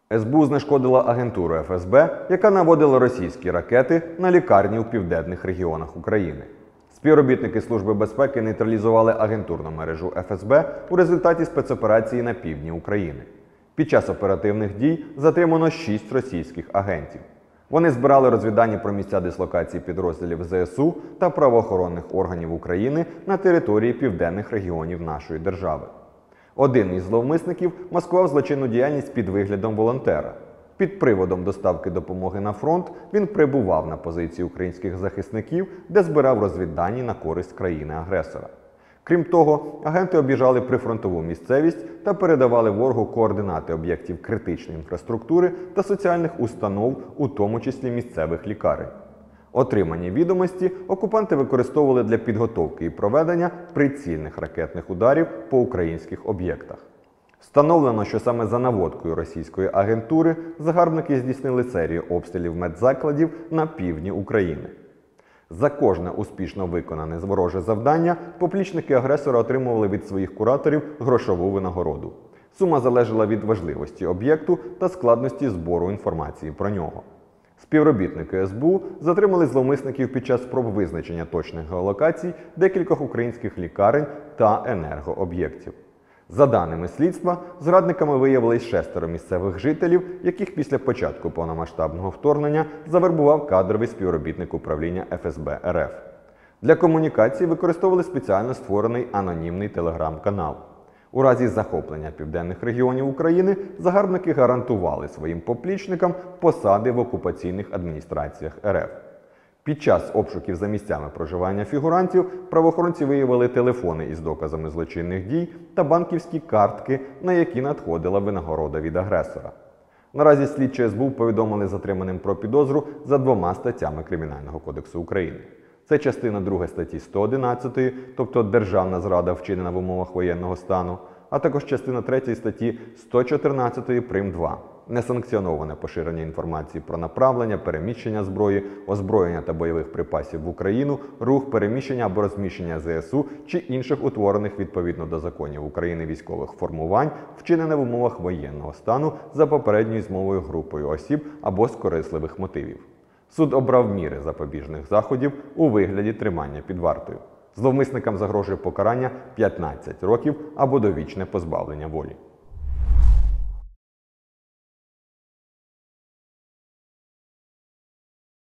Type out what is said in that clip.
СБУ знешкодила агентуру ФСБ, яка наводила російські ракети на лікарні у південних регіонах України. Співробітники Служби безпеки нейтралізували агентурну мережу ФСБ у результаті спецоперації на півдні України. Під час оперативних дій затримано 6 російських агентів. Вони збирали розвіддані про місця дислокації підрозділів ЗСУ та правоохоронних органів України на території південних регіонів нашої держави. Один із зловмисників маскував злочинну діяльність під виглядом волонтера. Під приводом доставки допомоги на фронт він прибував на позиції українських захисників, де збирав розвіддані на користь країни-агресора. Крім того, агенти об'їжджали прифронтову місцевість та передавали ворогу координати об'єктів критичної інфраструктури та соціальних установ, у тому числі місцевих лікарень. Отримані відомості окупанти використовували для підготовки і проведення прицільних ракетних ударів по українських об'єктах. Встановлено, що саме за наводкою російської агентури загарбники здійснили серію обстрілів медзакладів на півдні України. За кожне успішно виконане вороже завдання поплічники агресора отримували від своїх кураторів грошову винагороду. Сума залежала від важливості об'єкту та складності збору інформації про нього. Співробітники СБУ затримали зловмисників під час спроб визначення точних геолокацій декількох українських лікарень та енергооб'єктів. За даними слідства, зрадниками виявились 6 місцевих жителів, яких після початку повномасштабного вторгнення завербував кадровий співробітник управління ФСБ РФ. Для комунікації використовували спеціально створений анонімний телеграм-канал. У разі захоплення південних регіонів України загарбники гарантували своїм поплічникам посади в окупаційних адміністраціях РФ. Під час обшуків за місцями проживання фігурантів правоохоронці виявили телефони із доказами злочинних дій та банківські картки, на які надходила винагорода від агресора. Наразі слідчі СБУ повідомили затриманим про підозру за 2 статтями Кримінального кодексу України. Це частина 2 статті 111, тобто державна зрада, вчинена в умовах воєнного стану, а також частина 3 статті 114 прим. 2. Несанкціоноване поширення інформації про направлення, переміщення зброї, озброєння та бойових припасів в Україну, рух, переміщення або розміщення ЗСУ чи інших утворених відповідно до законів України військових формувань, вчинене в умовах воєнного стану за попередньою змовою групою осіб або з корисливих мотивів. Суд обрав міри запобіжних заходів у вигляді тримання під вартою. Зловмисникам загрожує покарання 15 років або довічне позбавлення волі.